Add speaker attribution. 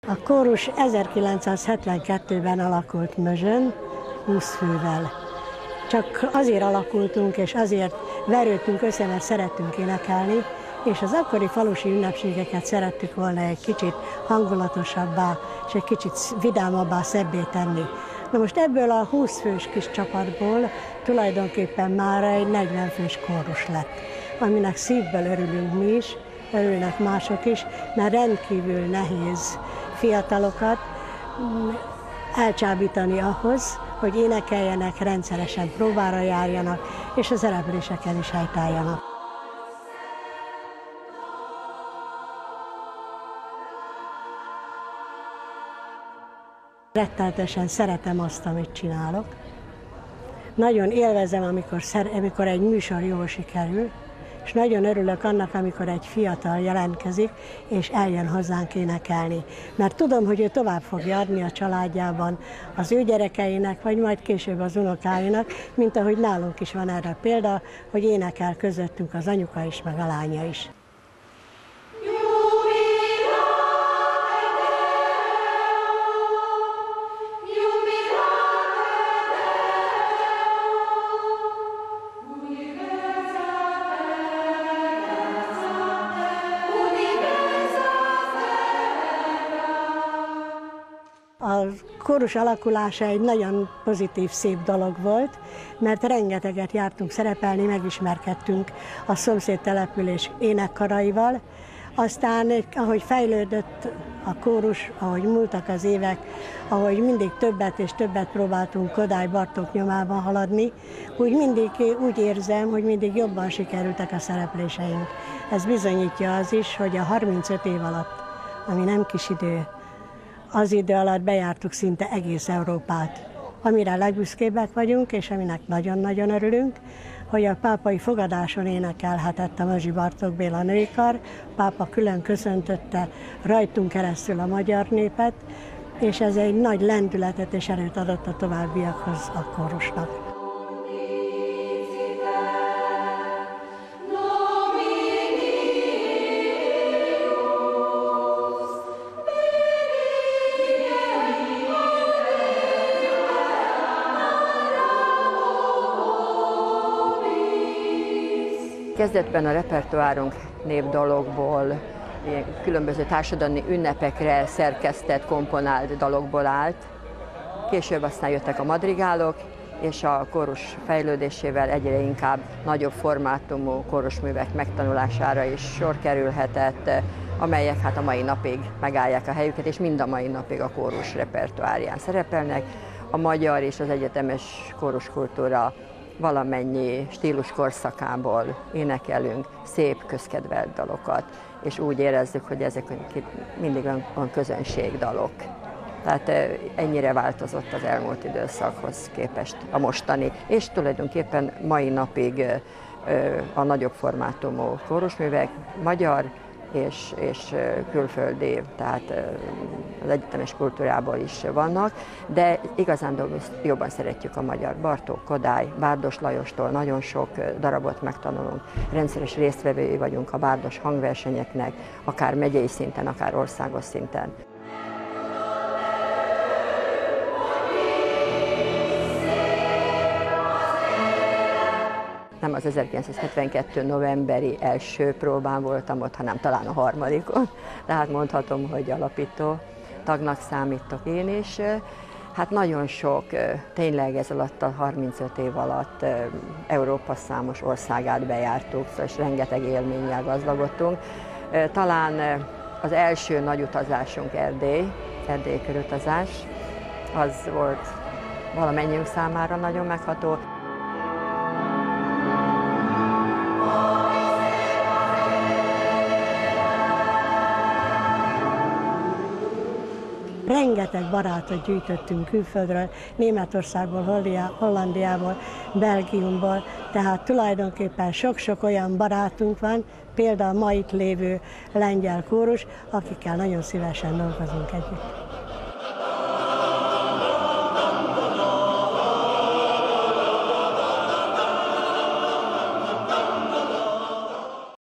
Speaker 1: A kórus 1972-ben alakult Mözsön, 20 fővel. Csak azért alakultunk, és azért verődtünk össze, mert szerettünk énekelni, és az akkori falusi ünnepségeket szerettük volna egy kicsit hangulatosabbá, és egy kicsit vidámabbá, szebbé tenni. Na most ebből a 20 fős kis csapatból tulajdonképpen már egy 40 fős kórus lett, aminek szívből örülünk mi is, örülnek mások is, mert rendkívül nehéz fiatalokat elcsábítani ahhoz, hogy énekeljenek, rendszeresen próbára járjanak, és a szerepléseken is helytálljanak. Rettenetesen szeretem azt, amit csinálok. Nagyon élvezem, amikor egy műsor jól sikerül, és nagyon örülök annak, amikor egy fiatal jelentkezik, és eljön hozzánk énekelni. Mert tudom, hogy ő tovább fogja adni a családjában az ő gyerekeinek, vagy majd később az unokáinak, mint ahogy nálunk is van erre példa, hogy énekel közöttünk az anyuka is, meg a lánya is. A kórus alakulása egy nagyon pozitív, szép dolog volt, mert rengeteget jártunk szerepelni, megismerkedtünk a szomszéd település énekkaraival. Aztán, ahogy fejlődött a kórus, ahogy múltak az évek, ahogy mindig többet és többet próbáltunk Kodály Bartók nyomában haladni, úgy érzem, hogy mindig jobban sikerültek a szerepléseink. Ez bizonyítja az is, hogy a 35 év alatt, ami nem kis idő, az idő alatt bejártuk szinte egész Európát, amire legbüszkébbek vagyunk, és aminek nagyon-nagyon örülünk, hogy a pápai fogadáson énekelhetett a Mözsi Bartók Béla női kar, pápa külön köszöntötte rajtunk keresztül a magyar népet, és ez egy nagy lendületet és erőt adott a továbbiakhoz a kórusnak.
Speaker 2: Kezdetben a repertoárunk népdalokból, különböző társadalmi ünnepekre szerkesztett, komponált dalokból állt. Később aztán jöttek a madrigálok, és a kórus fejlődésével egyre inkább nagyobb formátumú kórusművek megtanulására is sor kerülhetett, amelyek hát a mai napig megállják a helyüket, és mind a mai napig a kórus repertoárján szerepelnek. A magyar és az egyetemes kóruskultúra valamennyi stílus korszakából énekelünk szép, közkedvelt dalokat, és úgy érezzük, hogy ezek mindig olyan közönségdalok. Tehát ennyire változott az elmúlt időszakhoz képest a mostani, és tulajdonképpen mai napig a nagyobb formátumú kórusművek magyar és külföldi, tehát az egyetemes kultúrából is vannak, de igazán jobban szeretjük a magyar. Bartók, Kodály, Bárdos Lajostól nagyon sok darabot megtanulunk, rendszeres résztvevői vagyunk a bárdos hangversenyeknek, akár megyei szinten, akár országos szinten. Nem az 1972. novemberi első próbán voltam ott, hanem talán a harmadikon. Tehát mondhatom, hogy alapító tagnak számítok én is. Hát nagyon sok, tényleg ez alatt a 35 év alatt Európa számos országát bejártuk, és rengeteg élménnyel gazdagodtunk. Talán az első nagy utazásunk Erdély körutazás, az volt valamennyiünk számára nagyon megható.
Speaker 1: Rengeteg barátot gyűjtöttünk külföldről, Németországból, Hollandiából, Belgiumból, tehát tulajdonképpen sok-sok olyan barátunk van, például ma itt lévő lengyel kórus, akikkel nagyon szívesen dolgozunk együtt.